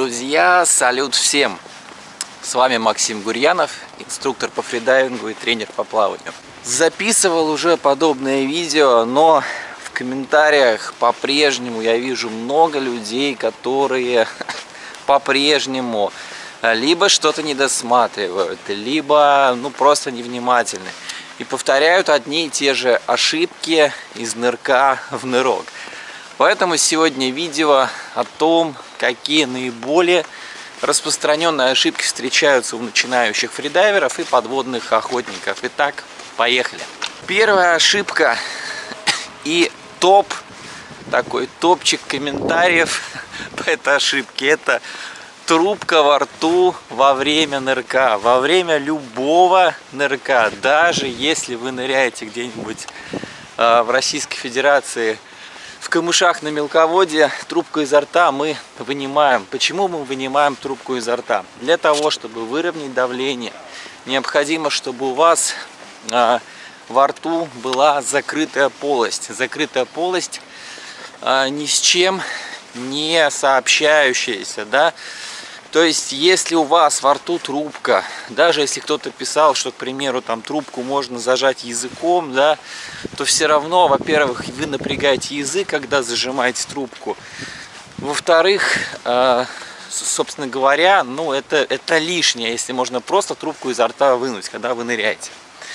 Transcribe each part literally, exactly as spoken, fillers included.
Друзья, салют всем! С вами Максим Гурьянов, инструктор по фридайвингу и тренер по плаванию. Записывал уже подобное видео, но в комментариях по-прежнему я вижу много людей, которые по-прежнему либо что-то не досматривают, либо ну просто невнимательны и повторяют одни и те же ошибки из нырка в нырок. Поэтому сегодня видео о том, какие наиболее распространенные ошибки встречаются у начинающих фридайверов и подводных охотников. Итак, поехали. Первая ошибка и топ, такой топчик комментариев по этой ошибке, это трубка во рту во время нырка, во время любого нырка, даже если вы ныряете где-нибудь э, в Российской Федерации, в камышах на мелководье, трубку изо рта мы вынимаем. Почему мы вынимаем трубку изо рта? Для того, чтобы выровнять давление, необходимо, чтобы у вас э, во рту была закрытая полость. Закрытая полость э, ни с чем не сообщающаяся, да? То есть, если у вас во рту трубка, даже если кто-то писал, что, к примеру, там трубку можно зажать языком, да, то все равно, во-первых, вы напрягаете язык, когда зажимаете трубку. Во-вторых, э, собственно говоря, ну, это, это лишнее, если можно просто трубку изо рта вынуть, когда вы ныряете.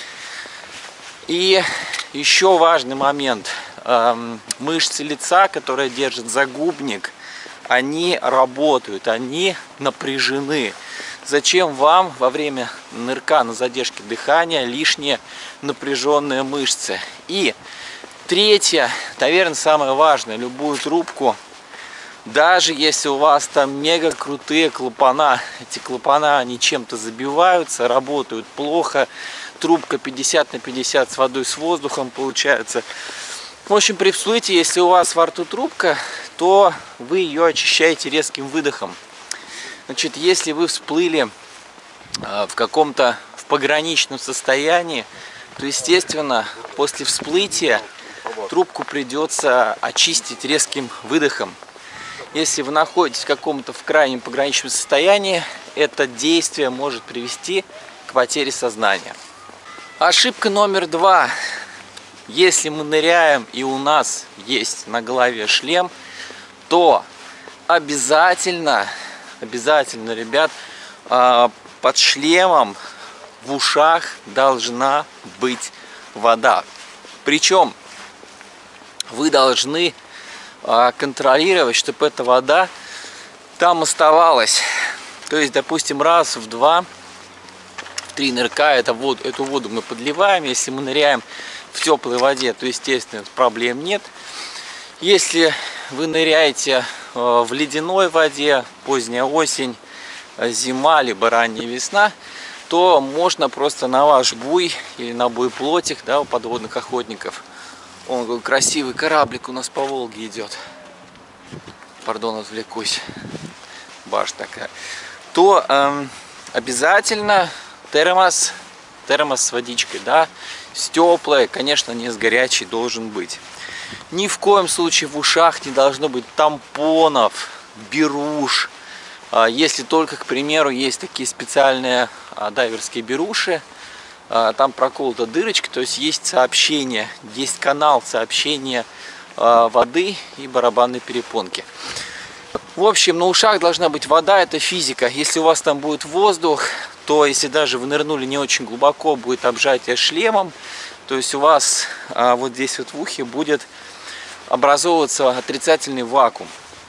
И еще важный момент. Э, мышцы лица, которые держат загубник, они работают, они напряжены. Зачем вам во время нырка на задержке дыхания лишние напряженные мышцы? И третье, наверное, самое важное, любую трубку, даже если у вас там мега крутые клапана, эти клапана, они чем-то забиваются, работают плохо, трубка пятьдесят на пятьдесят с водой, с воздухом получается. В общем, при всплытии, если у вас во рту трубка, то вы ее очищаете резким выдохом. Значит, если вы всплыли в каком-то в пограничном состоянии, то, естественно, после всплытия трубку придется очистить резким выдохом. Если вы находитесь в каком-то в крайнем пограничном состоянии, это действие может привести к потере сознания. Ошибка номер два. Если мы ныряем и у нас есть на голове шлем, то обязательно, обязательно, ребят, под шлемом в ушах должна быть вода. Причем вы должны контролировать, чтобы эта вода там оставалась. То есть, допустим, раз в два, в три нырка это воду, эту воду мы подливаем. Если мы ныряем в теплой воде, то, естественно, проблем нет. Если вы ныряете в ледяной воде, поздняя осень, зима, либо ранняя весна, то можно просто на ваш буй или на буй-плотик, да, у подводных охотников. Он какой красивый кораблик у нас по Волге идет. Пардон, отвлекусь. Баш такая. То эм, обязательно термос, термос с водичкой, да, с теплой, конечно, не с горячей должен быть. Ни в коем случае в ушах не должно быть тампонов, беруш. Если только, к примеру, есть такие специальные дайверские беруши, там проколота дырочка, то есть есть сообщение, есть канал сообщения воды и барабанной перепонки. В общем, на ушах должна быть вода, это физика. Если у вас там будет воздух, то если даже вы нырнули не очень глубоко, будет обжатие шлемом, то есть у вас а, вот здесь вот в ухе будет образовываться отрицательный вакуум.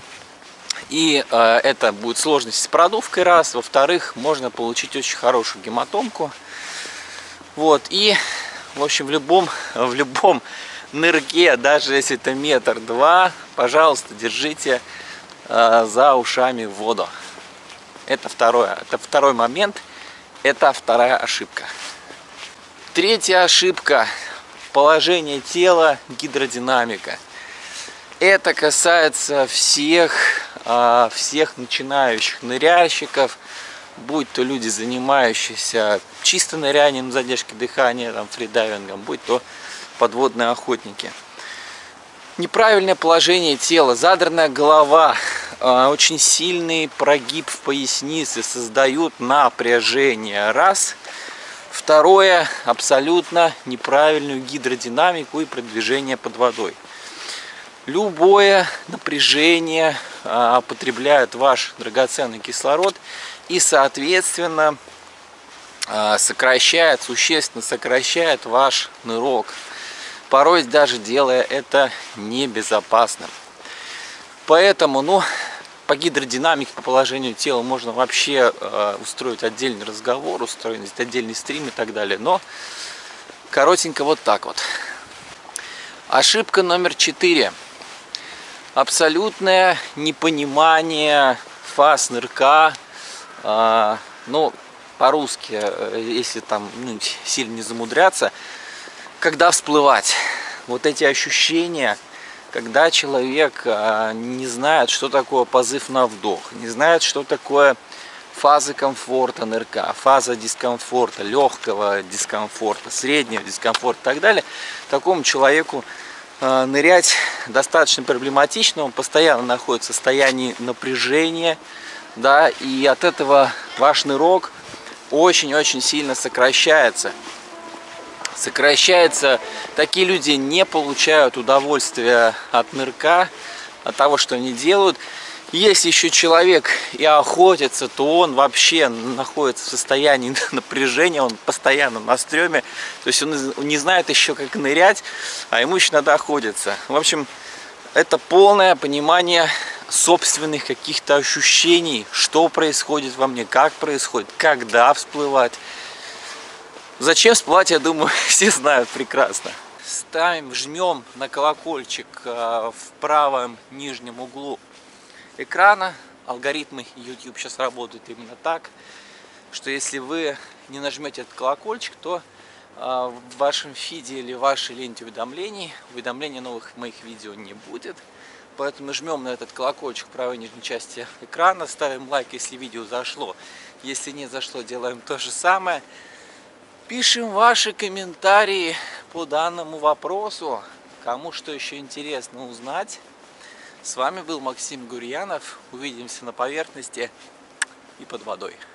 И а, это будет сложность с продувкой, раз. Во-вторых, можно получить очень хорошую гематомку. Вот, и, в общем, в любом, в любом нырке, даже если это метр-два, пожалуйста, держите а, за ушами воду. Это второе, это второй момент, это вторая ошибка. Третья ошибка – положение тела, гидродинамика. Это касается всех, всех начинающих ныряльщиков, будь то люди, занимающиеся чисто нырянием, задержкой дыхания, там, фридайвингом, будь то подводные охотники. Неправильное положение тела, задранная голова, очень сильный прогиб в пояснице, создают напряжение. Раз. Второе, абсолютно неправильную гидродинамику и продвижение под водой. Любое напряжение а, потребляет ваш драгоценный кислород и, соответственно, а, сокращает, существенно сокращает ваш нырок. Порой даже делая это небезопасным. Поэтому, ну, по гидродинамике, по положению тела можно вообще э, устроить отдельный разговор, устроить отдельный стрим и так далее. Но коротенько вот так вот. Ошибка номер четыре. Абсолютное непонимание фаз нырка. Э, ну, по-русски, если там ну, сильно не замудряться, когда всплывать. Вот эти ощущения, когда человек а, не знает, что такое позыв на вдох, не знает, что такое фаза комфорта нырка, фаза дискомфорта, легкого дискомфорта, среднего дискомфорта и так далее, такому человеку а, нырять достаточно проблематично, он постоянно находится в состоянии напряжения, да, и от этого ваш нырок очень-очень сильно сокращается. Сокращается, такие люди не получают удовольствия от нырка, от того, что они делают. Если еще человек и охотится, то он вообще находится в состоянии напряжения, он постоянно на стреме, то есть он не знает еще, как нырять, а ему еще надо охотиться. В общем, это полное понимание собственных каких-то ощущений, что происходит во мне, как происходит, когда всплывать. Зачем всплывать, я думаю, все знают прекрасно. Ставим, жмем на колокольчик в правом нижнем углу экрана. Алгоритмы YouTube сейчас работают именно так, что если вы не нажмете этот колокольчик, то в вашем фиде или вашей ленте уведомлений уведомления новых моих видео не будет. Поэтому жмем на этот колокольчик в правой нижней части экрана, ставим лайк, если видео зашло. Если не зашло, делаем то же самое. Пишем ваши комментарии по данному вопросу. Кому что еще интересно узнать. С вами был Максим Гурьянов. Увидимся на поверхности и под водой.